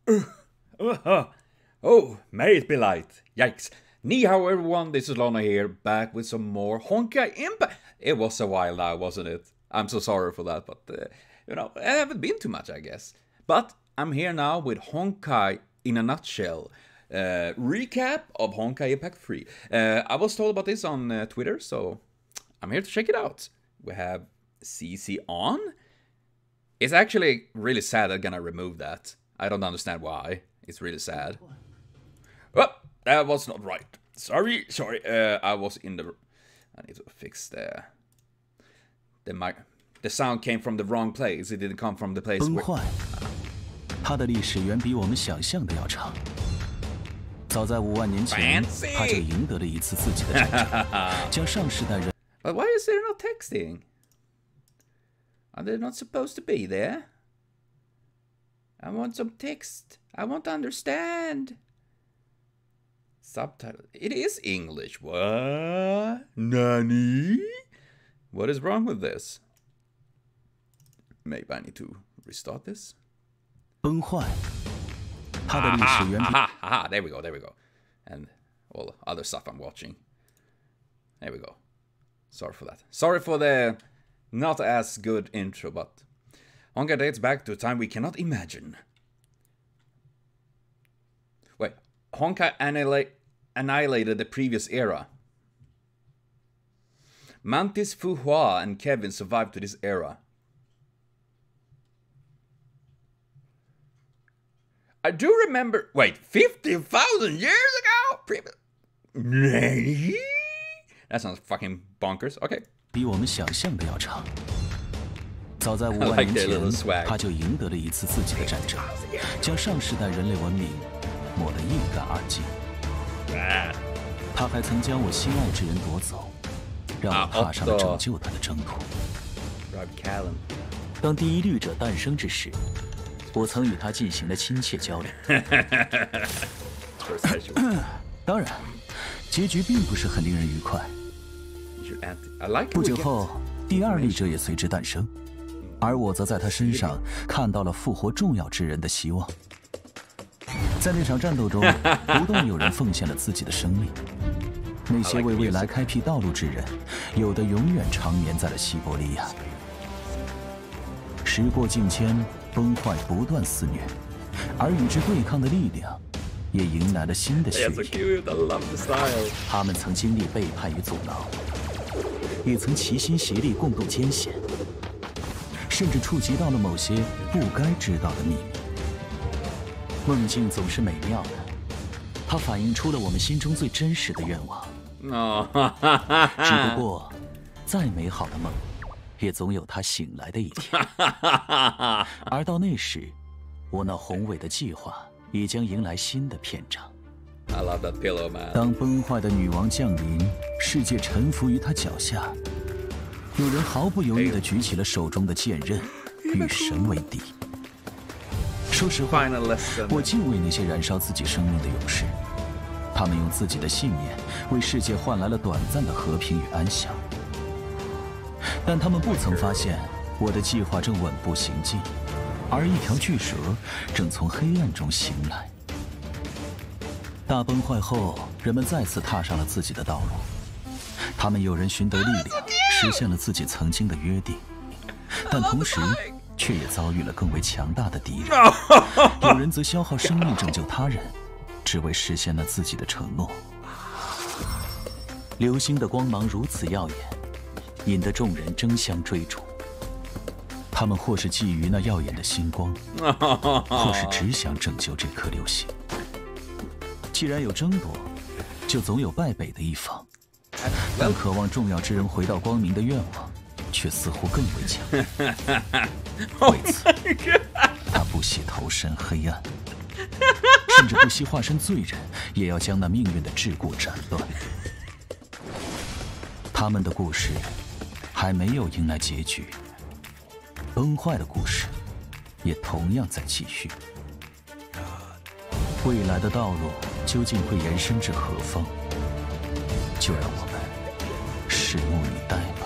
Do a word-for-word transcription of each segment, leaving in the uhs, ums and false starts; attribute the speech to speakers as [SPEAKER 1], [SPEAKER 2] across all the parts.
[SPEAKER 1] Uh, oh, may it be light. Yikes. Ni hao everyone, this is Lana here, back with some more Honkai Impact. It was a while now, wasn't it? I'm so sorry for that, but, uh, you know, I haven't been too much, I guess. But I'm here now with Honkai in a nutshell. Uh, recap of Honkai Impact three. Uh, I was told about this on uh, Twitter, so I'm here to check it out. We have C C on. It's actually really sad they're gonna remove that. I don't understand why. It's really sad. Oh, that was not right. Sorry, sorry. Uh, I was in the... I need to fix the... The mic... The sound came from the wrong place. It didn't come from the place where...
[SPEAKER 2] 它的历史远比我们想象的要长。早在五万年前，他就赢得了一次自己的战争，将上世代人。
[SPEAKER 1] But why is there no texting? Are they not supposed to be there? I want some text. I want to understand. Subtitle. It is English. What? Nani? What is wrong with this? Maybe I need to restart this.
[SPEAKER 2] 崩坏。它的历史远比。
[SPEAKER 1] 哈哈 There we go. There we go. And all the other stuff I'm watching. There we go. Sorry for that. Sorry for the not as good intro, but Honkai dates back to a time we cannot imagine. Wait, Honkai annihilate, annihilated the previous era. Mantis, Fu Hua, and Kevin survived to this era. I do remember... Wait, fifty thousand years ago? Previous... That sounds fucking bonkers. Okay.
[SPEAKER 2] 比我们想象的要长。早在五万年前，他就赢得了一次自己的战争，将上世代人类文明抹得一干二净。他还曾将我心爱之人夺走，让我踏上了拯救他的征途。当第一律者诞生之时，我曾与他进行了亲切交流。当然，结局并不是很令人愉快。 不久后，第二律者也随之诞生，而我则在他身上看到了复活重要之人的希望。在那场战斗中，不断有人奉献了自己的生命。那些为未来开辟道路之人，有的永远长眠在了西伯利亚。时过境迁，崩坏不断肆虐，而与之对抗的力量也迎来了新的血液。他们曾经历背叛与阻挠。 也曾齐心协力共度艰险，甚至触及到了某些不该知道的秘密。梦境总是美妙的，它反映出了我们心中最真实的愿望。只不过，再美好的梦，也总有它醒来的一天。而到那时，我那宏伟的计划也将迎来新的篇章。
[SPEAKER 1] I love that pillow, man.
[SPEAKER 2] 当崩坏的女王降临，世界臣服于她脚下，有人毫不犹豫地举起了手中的剑刃，与神为敌。说实话，我敬畏那些燃烧自己生命的勇士，他们用自己的信念为世界换来了短暂的和平与安详。但他们不曾发现，我的计划正稳步行进，而一条巨蛇正从黑暗中醒来。 大崩坏后，人们再次踏上了自己的道路。他们有人寻得力量，实现了自己曾经的约定，但同时却也遭遇了更为强大的敌人。有人则消耗生命拯救他人，只为实现了自己的承诺。流星的光芒如此耀眼，引得众人争相追逐。他们或是觊觎那耀眼的星光，或是只想拯救这颗流星。 既然有争夺，就总有败北的一方。但渴望重要之人回到光明的愿望，却似乎更为强烈。为此，他不惜投身黑暗，甚至不惜化身罪人，也要将那命运的桎梏斩断。他们的故事还没有迎来结局，崩坏的故事也同样在继续。 未来的道路究竟会延伸至何方？就让我们拭目以待吧。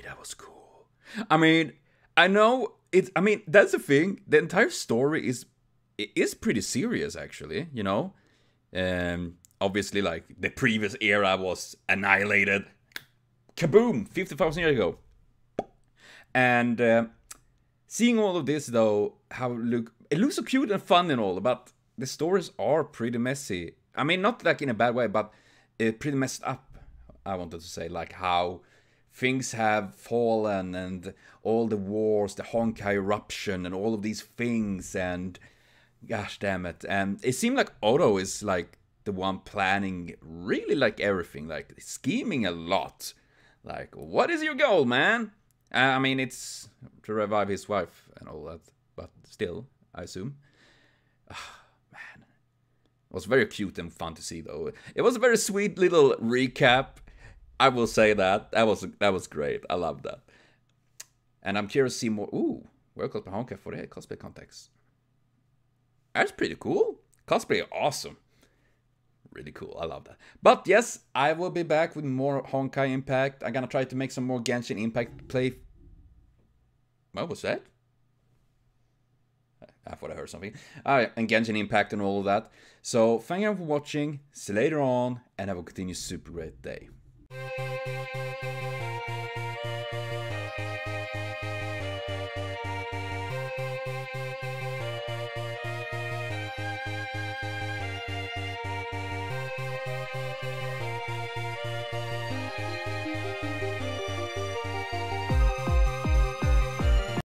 [SPEAKER 1] that was cool. I mean, I know it's. I mean, that's the thing. The entire story is it is pretty serious, actually. You know, um, obviously, like the previous era was annihilated. Kaboom! fifty thousand years ago. And uh, seeing all of this, though, how it look it looks so cute and fun and all, but the stories are pretty messy. I mean, not like in a bad way, but uh, pretty messed up. I wanted to say, like how things have fallen and all the wars, the Honkai eruption, and all of these things, and gosh damn it. And it seemed like Oto is like the one planning really like everything, like scheming a lot. Like, what is your goal, man? Uh, I mean, it's to revive his wife and all that, but still, I assume. Oh, man. It was very cute and fun to see, though. It was a very sweet little recap. I will say that. That was that was great. I love that. And I'm curious to see more. Ooh, where cosplay Honkai for the cosplay context. That's pretty cool. Cosplay awesome. Really cool. I love that. But yes, I will be back with more Honkai Impact. I'm gonna try to make some more Genshin Impact play. What was that? I thought I heard something. Alright, and Genshin Impact and all of that. So, thank you for watching. See you later on, and have a continued super great day.